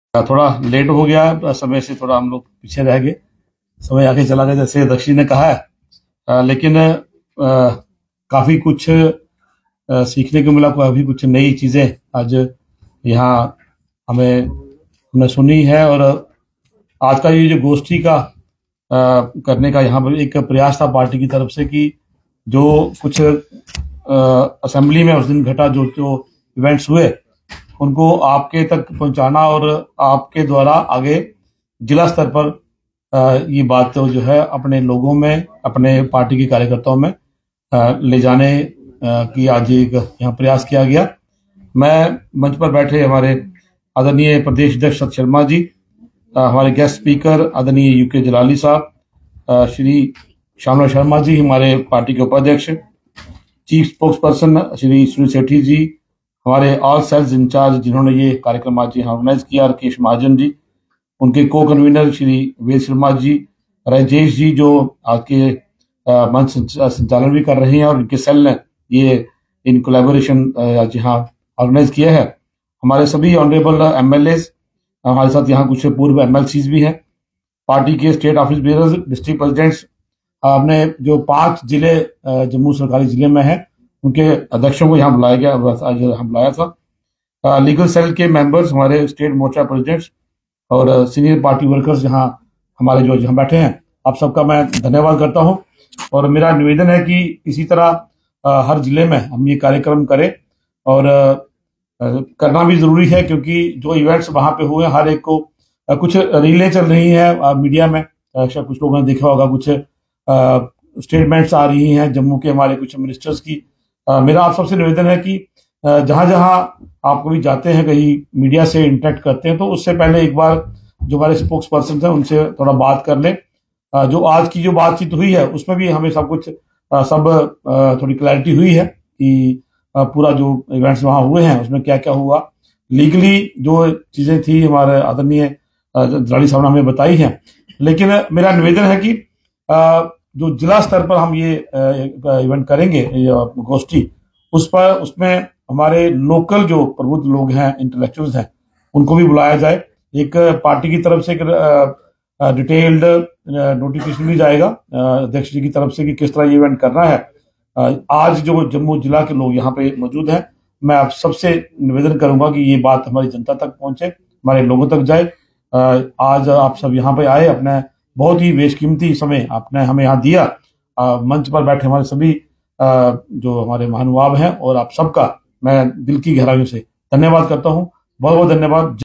थोड़ा लेट हो गया, समय से थोड़ा हम लोग पीछे रह गए, समय आगे चला गया जैसे दक्षिण ने कहा है। लेकिन काफ़ी कुछ सीखने को मिला, काफ़ी कुछ नई चीज़ें आज यहाँ हमें हमने सुनी है। और आज का ये जो गोष्ठी का करने का यहाँ पर एक प्रयास था पार्टी की तरफ से कि जो कुछ असेंबली में उस दिन घटा, जो जो इवेंट्स हुए उनको आपके तक पहुंचाना और आपके द्वारा आगे जिला स्तर पर ये बात तो जो है अपने लोगों में, अपने पार्टी के कार्यकर्ताओं में ले जाने की आज एक यहाँ प्रयास किया गया। मैं मंच पर बैठे हमारे आदरणीय प्रदेश अध्यक्ष सत शर्मा जी, हमारे गेस्ट स्पीकर आदरणीय यूके जलाली साहब, श्री श्यामला शर्मा जी हमारे पार्टी के उपाध्यक्ष, chief spokesperson Shri Sunil Sethi ji, हमारे ऑल सेल्स इंचार्ज जिन्होंने ये कार्यक्रम आज यहाँ ऑर्गेनाइज किया, राकेश महाजन जी, उनके को कन्वीनर श्री वेद शर्मा जी, राजेश जी जो आज के मंच संचालन भी कर रहे हैं और इनके सेल ने ये इन कोलैबोरेशन आज यहाँ ऑर्गेनाइज किया है। हमारे सभी ऑनरेबल एमएलएज, हमारे साथ यहाँ कुछ पूर्व एमएलसीज भी हैं, पार्टी के state office bearers, district presidents, हमने जो 5 जिले जम्मू सरकारी जिले में हैं उनके अध्यक्षों को यहाँ बुलाया गया, आज यहाँ बुलाया था। लीगल सेल के मेंबर्स, हमारे स्टेट मोर्चा प्रेसिडेंट्स और सीनियर पार्टी वर्कर्स यहाँ हमारे जो यहाँ बैठे हैं, आप सबका मैं धन्यवाद करता हूँ। और मेरा निवेदन है कि इसी तरह हर जिले में हम ये कार्यक्रम करें और करना भी जरूरी है, क्योंकि जो इवेंट्स वहां पे हुए हर एक को कुछ रीलें चल रही हैं मीडिया में, शायद कुछ लोगों ने देखा होगा, कुछ स्टेटमेंट्स आ रही हैं जम्मू के हमारे कुछ मिनिस्टर्स की। मेरा आप सबसे निवेदन है कि जहां जहां आप कभी जाते हैं, कहीं मीडिया से इंटरेक्ट करते हैं, तो उससे पहले एक बार जो हमारे स्पोक्स पर्सन हैं उनसे थोड़ा बात कर लें। जो आज की जो बातचीत हुई है उसमें भी हमें सब कुछ थोड़ी क्लैरिटी हुई है कि पूरा जो इवेंट्स वहां हुए हैं उसमें क्या क्या हुआ, लीगली जो चीजें थी हमारे आदरणीय जलाली साहब ने हमें बताई हैं। लेकिन मेरा निवेदन है कि जो जिला स्तर पर हम ये इवेंट करेंगे, गोष्ठी, उसमें हमारे लोकल जो प्रबुद्ध लोग हैं, इंटेलेक्चुअल्स हैं, उनको भी बुलाया जाए। एक पार्टी की तरफ से डिटेल्ड नोटिफिकेशन भी जाएगा अध्यक्ष जी की तरफ से कि किस तरह ये इवेंट करना है। आज जो जम्मू जिला के लोग यहाँ पे मौजूद हैं, मैं आप सबसे निवेदन करूंगा कि ये बात हमारी जनता तक पहुंचे, हमारे लोगों तक जाए। आज आप सब यहाँ पे आए, अपने बहुत ही बेशकीमती समय आपने हमें यहाँ दिया। मंच पर बैठे हमारे सभी जो हमारे महानुभाव हैं और आप सबका मैं दिल की गहराइयों से धन्यवाद करता हूँ। बहुत बहुत धन्यवाद।